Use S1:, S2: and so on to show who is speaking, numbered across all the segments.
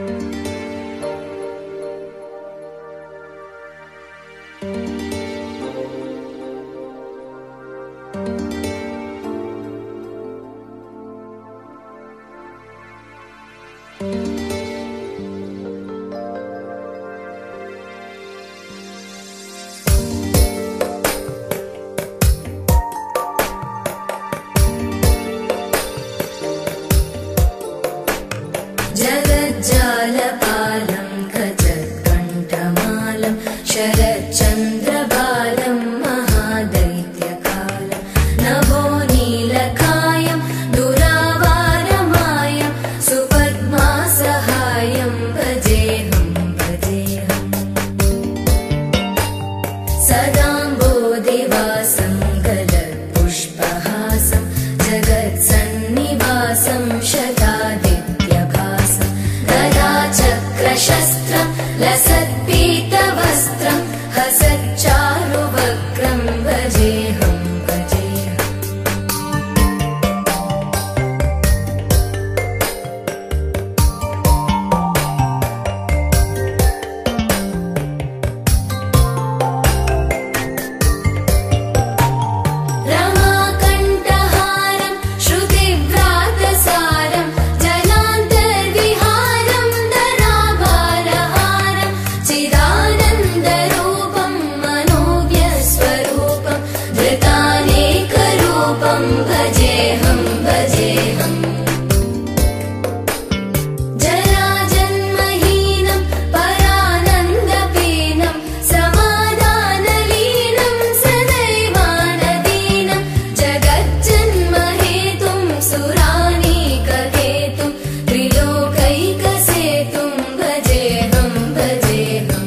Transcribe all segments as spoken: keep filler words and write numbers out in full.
S1: जगज्जालपालं खचत्कण्ठमालं शरच्चन्द्रबालं महादैत्यकालं नभो नीलकायं दुरावारमायं सुपद्मासहायं भजेऽहं भजेऽहं सदाम्बोधिवासं गलत्पुष्पहासं जगत्सन्निवासं शतादित्यभासं गदाचक्रशस्त्रं लसत्पीतवस्त्रं हसच्चारुवक्त्रं भजेऽहं भजेऽहम् रमाकण्ठहारं श्रुतिव्रातसारं जलान्तर्विहारं धराभारहारं चिदानन्दरूपं मनोज्ञस्वरूपं धृतानेकरूपं भजेऽहं भजेऽहम् जराजन्महीनं परानन्दपीनं समाधानलीनं सदैवानदीनं जगज्जन्महेतुं सुरानीकहेतुं त्रिलोकैकसेतुं भजेऽहं भजेऽहम्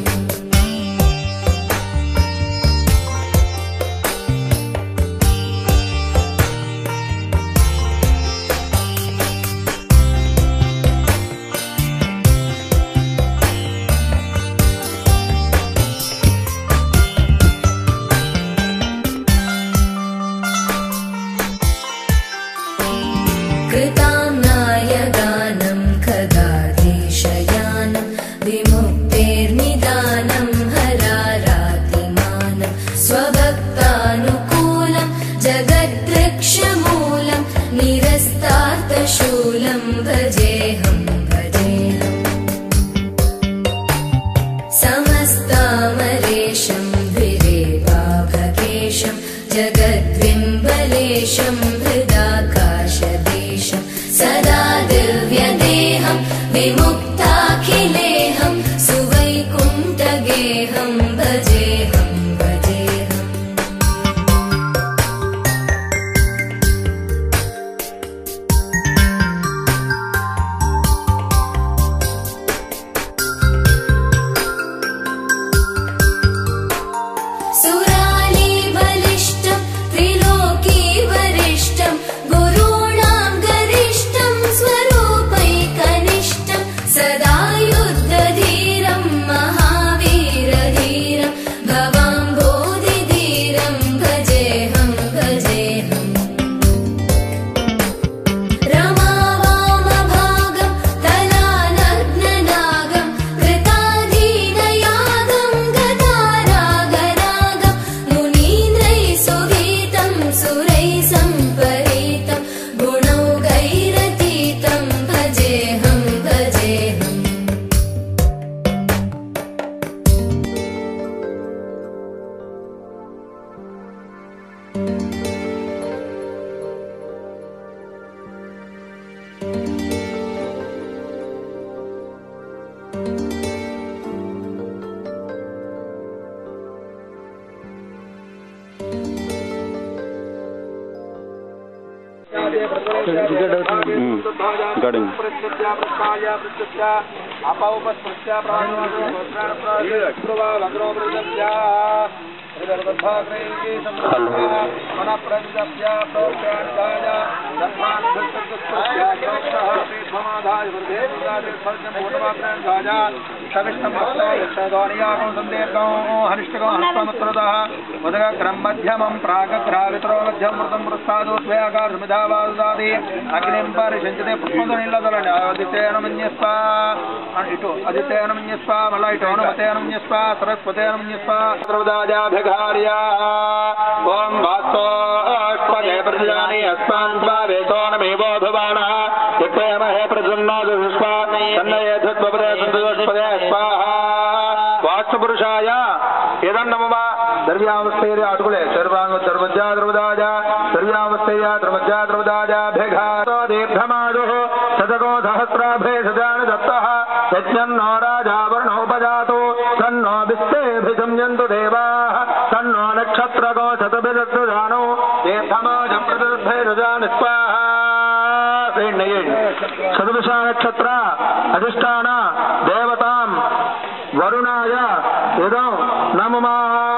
S1: कृताम्नायगानं खगाधीशयानं विमुक्तेर्निदानं हरारातिमानं स्वभक्तानुकूलं जगद्वृक्षमूलं निरस्तार्थशूलं भजेऽहं भजेऽहम् समस्तामरेशं द्विरेवाभकेशं जगद्विम्बलेशं हृदाकाशदेशं सदा दिव्यदेहं विमुक्ताखिलेहं सुवैकुण्ठगेहं भजेऽहं भजेऽहम् सुरालीबलिष्ठं त्रिलोकीवरिष्ठं गुरूणां गरिष्ठं स्वरूपैकनिष्ठं सदा युद्धधीरं महावीरधीरं भवाम्बोधिधीरं भजेऽहं भजेऽहम् रमावामभागं तलानग्ननागं कृताधीनयागं गदारागरागं मुनीन्द्रैः सुगीतं सुरैः सम्परीतं गुणौघैरतीतं भजेऽहं भजेऽहम्
S2: गार्डन
S3: सविष्टं दक्षिणदोनियाकं सन्देर्गं हनिष्ठकं हस्तमत्रतः उदगग्रं मध्यमं प्रागग्रावितरो मध्यं मृतं मृत्सादोत्वयाकारसमिधावाददाति अग्निं परिषञ्चते पुष्पदनिलदलने आदित्येन मन्यस्वा इटो आदित्येन मन्यस्वा मला इटो हनुमतेन मन्यस्वा सरस्वतेन मन्यस्वा सर्वदाजाभिघार्या ओम वास्तो अष्टपदे प्रजानि अस्मान् स्वावेतो नमेवो भवानः यत्तेमहे प्रसन्नादुष्पा तन्नये धुत्वपदे सन्तुष्पदे स्वाहा वास्तुपुरुषाय यदन्नमः द्रव्यावस्थेय अटुकुले सर्वांग सर्वज्ञा द्रवदाज सर्व्यावस्थेय द्रवज्ञा द्रवदाज भेघातो दीर्घमादुः शतको सहस्राभेषजान दत्तः यज्ञन्नो राजावर्णोपजातो तन्नो विस्तेभिसंयन्तु देवाः तन्नो नक्षत्रको शतभिदत्तजानो दीर्घमाजं प्रदभेषजान स्वाहा शतभिष नक्षत्र अधिष्ठान देवतां वरुणाय इदं नमः